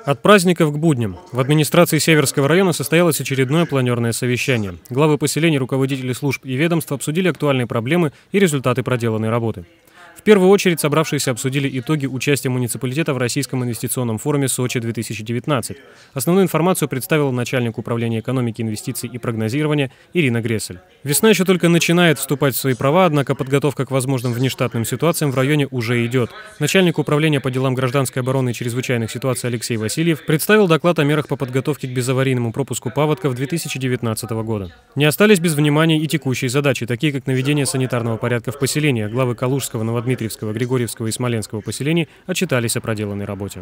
От праздников к будням. В администрации Северского района состоялось очередное планерное совещание. Главы поселений, руководители служб и ведомств обсудили актуальные проблемы и результаты проделанной работы. В первую очередь собравшиеся обсудили итоги участия муниципалитета в Российском инвестиционном форуме Сочи-2019. Основную информацию представила начальник управления экономики, инвестиций и прогнозирования Ирина Грессель. Весна еще только начинает вступать в свои права, однако подготовка к возможным внештатным ситуациям в районе уже идет. Начальник управления по делам гражданской обороны и чрезвычайных ситуаций Алексей Васильев представил доклад о мерах по подготовке к безаварийному пропуску паводков 2019 года. Не остались без внимания и текущие задачи, такие как наведение санитарного порядка в поселениях. Главы Калужского, Новодмитриевского, Григорьевского и Смоленского поселений отчитались о проделанной работе.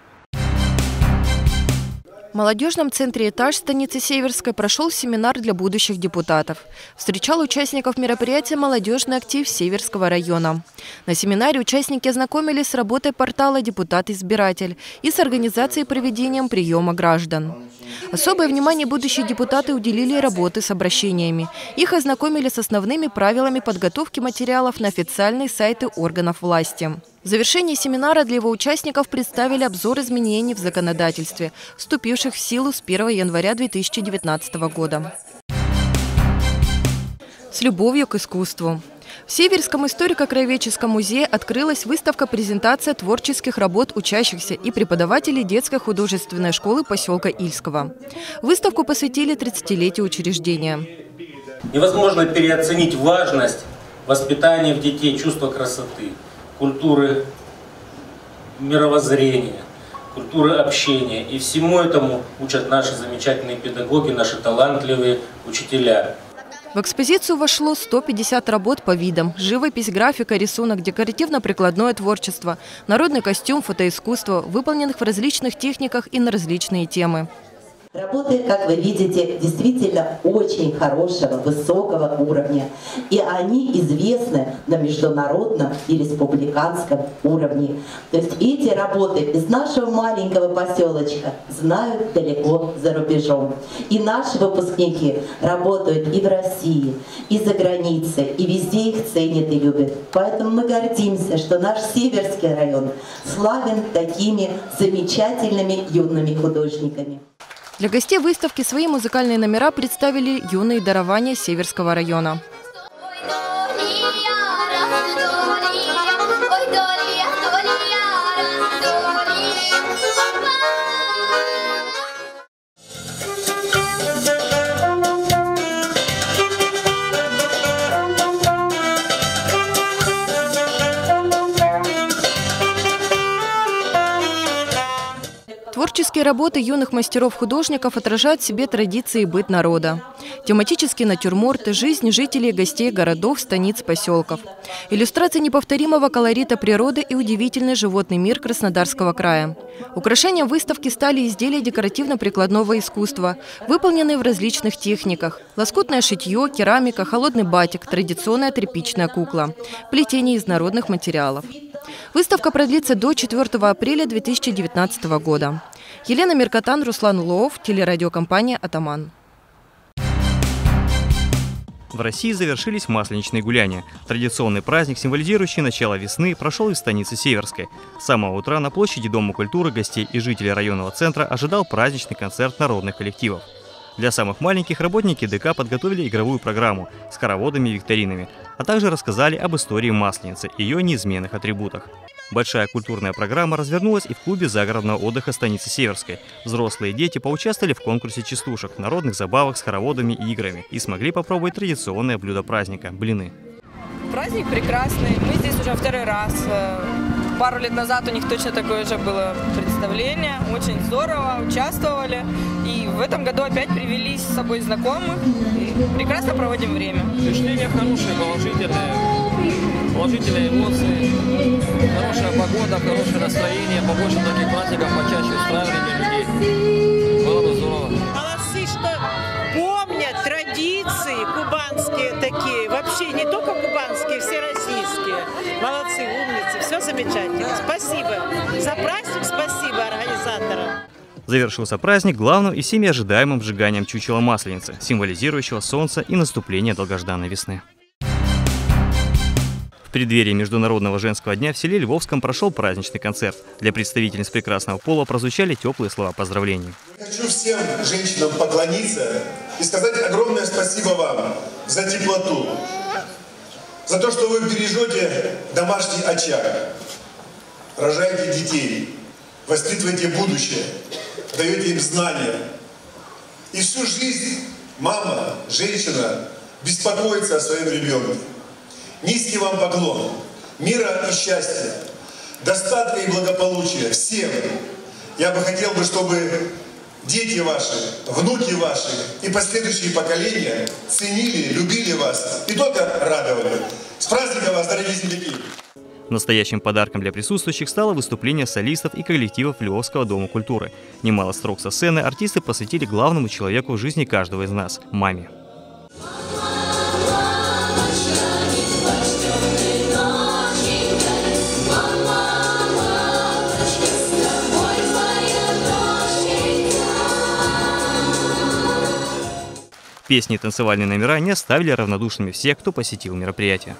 В молодежном центре «Этаж» станицы Северской прошел семинар для будущих депутатов. Встречал участников мероприятия молодежный актив Северского района. На семинаре участники ознакомились с работой портала «Депутат-избиратель» и с организацией и проведением приема граждан. Особое внимание будущие депутаты уделили работе с обращениями. Их ознакомили с основными правилами подготовки материалов на официальные сайты органов власти. В завершении семинара для его участников представили обзор изменений в законодательстве, вступивших в силу с 1 января 2019 года. С любовью к искусству. В Северском историко-краеведческом музее открылась выставка-презентация творческих работ учащихся и преподавателей детской художественной школы поселка Ильского. Выставку посвятили 30-летию учреждения. Невозможно переоценить важность воспитания в детей чувства красоты, культуры мировоззрения, культуры общения. И всему этому учат наши замечательные педагоги, наши талантливые учителя. В экспозицию вошло 150 работ по видам: живопись, графика, рисунок, декоративно-прикладное творчество, народный костюм, фотоискусство, выполненных в различных техниках и на различные темы. Работы, как вы видите, действительно очень хорошего, высокого уровня. И они известны на международном и республиканском уровне. То есть эти работы из нашего маленького поселочка знают далеко за рубежом. И наши выпускники работают и в России, и за границей, и везде их ценят и любят. Поэтому мы гордимся, что наш Северский район славен такими замечательными юными художниками. Для гостей выставки свои музыкальные номера представили юные дарования Северского района. Творческие работы юных мастеров-художников отражают в себе традиции и быт народа. Тематические натюрморты, жизнь жителей и гостей городов, станиц, поселков. Иллюстрации неповторимого колорита природы и удивительный животный мир Краснодарского края. Украшением выставки стали изделия декоративно-прикладного искусства, выполненные в различных техниках. Лоскутное шитье, керамика, холодный батик, традиционная тряпичная кукла, плетение из народных материалов. Выставка продлится до 4 апреля 2019 года. Елена Меркатан, Руслан Улов, телерадиокомпания «Атаман». В России завершились масленичные гуляния. Традиционный праздник, символизирующий начало весны, прошел из станицы Северской. С самого утра на площади Дома культуры гостей и жителей районного центра ожидал праздничный концерт народных коллективов. Для самых маленьких работники ДК подготовили игровую программу с хороводами и викторинами, а также рассказали об истории Масленицы и ее неизменных атрибутах. Большая культурная программа развернулась и в клубе загородного отдыха станицы Северской. Взрослые и дети поучаствовали в конкурсе частушек, народных забавах с хороводами и играми и смогли попробовать традиционное блюдо праздника – блины. Праздник прекрасный. Мы здесь уже второй раз. Пару лет назад у них точно такое же было представление. Очень здорово, участвовали. И в этом году опять привели с собой знакомых. И прекрасно проводим время. Впечатления хорошие, положительные эмоции, хорошая погода, хорошее настроение. Побольше таких праздников, почаще устраивания людей. Было бы здорово. Молодцы, что помнят традиции кубанские такие. Вообще не только кубанские, все российские. Молодцы, умницы, все замечательно. Спасибо за праздник, спасибо организаторам. Завершился праздник главным и всеми ожидаемым сжиганием чучела Масленицы, символизирующего солнце и наступление долгожданной весны. В преддверии Международного женского дня в селе Львовском прошел праздничный концерт. Для представительниц прекрасного пола прозвучали теплые слова поздравлений. Хочу всем женщинам поклониться и сказать огромное спасибо вам за теплоту, за то, что вы бережете домашний очаг, рожаете детей, воспитываете будущее, даете им знания. И всю жизнь мама, женщина беспокоится о своем ребенке. Низкий вам поклон, мира и счастья, достатка и благополучия всем. Я бы хотел, чтобы дети ваши, внуки ваши и последующие поколения ценили, любили вас и только радовали. С праздником вас, дорогие земляки! Настоящим подарком для присутствующих стало выступление солистов и коллективов Львовского дома культуры. Немало строк со сцены артисты посвятили главному человеку в жизни каждого из нас – маме. Песни и танцевальные номера не оставили равнодушными всех, кто посетил мероприятие.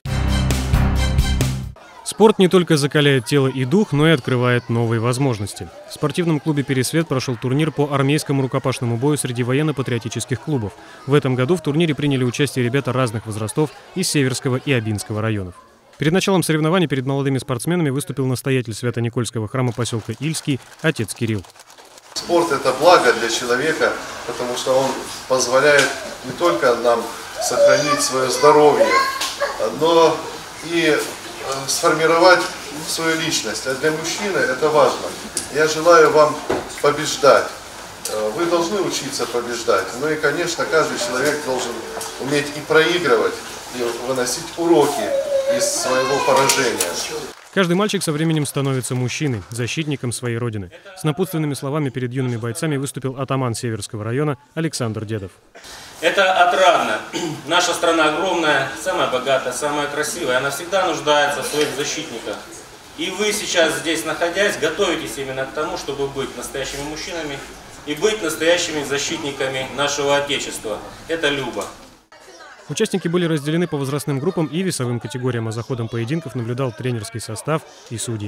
Спорт не только закаляет тело и дух, но и открывает новые возможности. В спортивном клубе «Пересвет» прошел турнир по армейскому рукопашному бою среди военно-патриотических клубов. В этом году в турнире приняли участие ребята разных возрастов из Северского и Обинского районов. Перед началом соревнований перед молодыми спортсменами выступил настоятель Свято-Никольского храма поселка Ильский, отец Кирилл. Спорт – это благо для человека, потому что он позволяет не только нам сохранить свое здоровье, но и сформировать свою личность. А для мужчины это важно. Я желаю вам побеждать. Вы должны учиться побеждать. Ну и, конечно, каждый человек должен уметь и проигрывать, и выносить уроки из своего поражения. Каждый мальчик со временем становится мужчиной, защитником своей родины. С напутственными словами перед юными бойцами выступил атаман Северского района Александр Дедов. Это отрадно. Наша страна огромная, самая богатая, самая красивая. Она всегда нуждается в своих защитниках. И вы сейчас здесь, находясь, готовитесь именно к тому, чтобы быть настоящими мужчинами и быть настоящими защитниками нашего Отечества. Это Люба. Участники были разделены по возрастным группам и весовым категориям, а за ходом поединков наблюдал тренерский состав и судьи.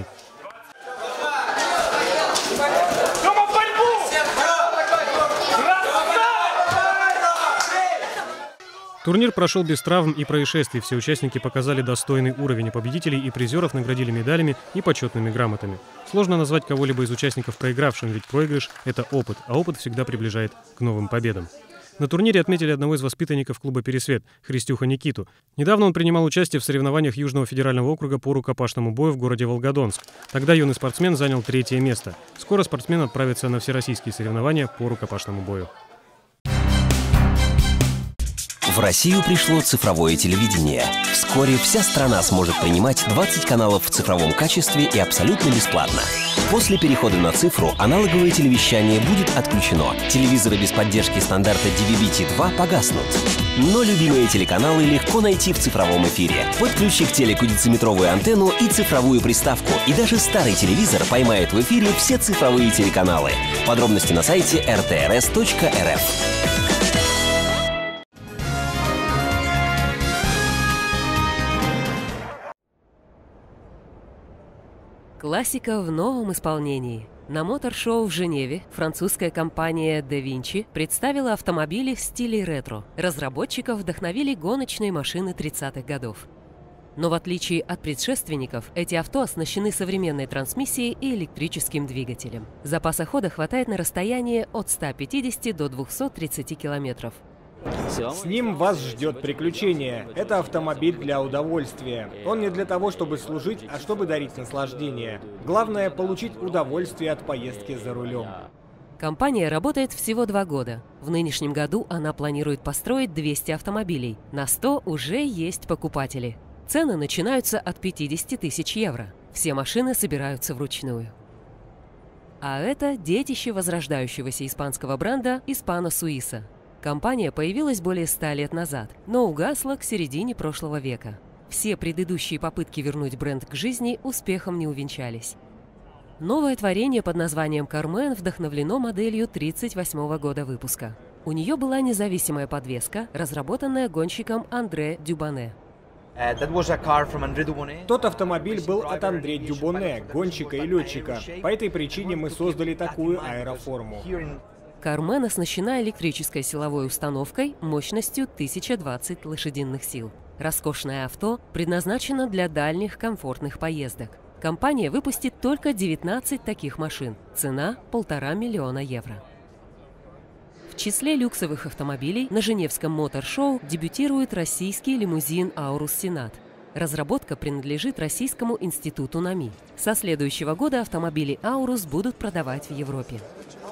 Турнир прошел без травм и происшествий. Все участники показали достойный уровень, а победителей и призеров наградили медалями и почетными грамотами. Сложно назвать кого-либо из участников проигравшим, ведь проигрыш – это опыт, а опыт всегда приближает к новым победам. На турнире отметили одного из воспитанников клуба «Пересвет» – Христюха Никиту. Недавно он принимал участие в соревнованиях Южного федерального округа по рукопашному бою в городе Волгодонск. Тогда юный спортсмен занял 3-е место. Скоро спортсмен отправится на всероссийские соревнования по рукопашному бою. В Россию пришло цифровое телевидение. Вскоре вся страна сможет принимать 20 каналов в цифровом качестве и абсолютно бесплатно. После перехода на цифру аналоговое телевещание будет отключено. Телевизоры без поддержки стандарта DVB-T2 погаснут. Но любимые телеканалы легко найти в цифровом эфире. Подключи к телеку дециметровую антенну и цифровую приставку. И даже старый телевизор поймает в эфире все цифровые телеканалы. Подробности на сайте rtrs.rf. Классика в новом исполнении. На мотор-шоу в Женеве французская компания Da Vinci представила автомобили в стиле ретро. Разработчиков вдохновили гоночные машины 30-х годов. Но в отличие от предшественников, эти авто оснащены современной трансмиссией и электрическим двигателем. Запаса хода хватает на расстояние от 150 до 230 километров. С ним вас ждет приключение. Это автомобиль для удовольствия. Он не для того, чтобы служить, а чтобы дарить наслаждение. Главное – получить удовольствие от поездки за рулем. Компания работает всего 2 года. В нынешнем году она планирует построить 200 автомобилей. На 100 уже есть покупатели. Цены начинаются от 50 тысяч евро. Все машины собираются вручную. А это детище возрождающегося испанского бренда Hispano Suiza. Компания появилась более 100 лет назад, но угасла к середине прошлого века. Все предыдущие попытки вернуть бренд к жизни успехом не увенчались. Новое творение под названием «Кармен» вдохновлено моделью 1938 года выпуска. У нее была независимая подвеска, разработанная гонщиком Андре Дюбане. Тот автомобиль был от Андре Дюбоне, гонщика и летчика. По этой причине мы создали такую аэроформу. Кармен оснащена электрической силовой установкой мощностью 1020 лошадиных сил. Роскошное авто предназначено для дальних комфортных поездок. Компания выпустит только 19 таких машин. Цена – 1,5 миллиона евро. В числе люксовых автомобилей на Женевском мотор-шоу дебютирует российский лимузин «Аурус Сенат». Разработка принадлежит Российскому институту НАМИ. Со следующего года автомобили «Аурус» будут продавать в Европе.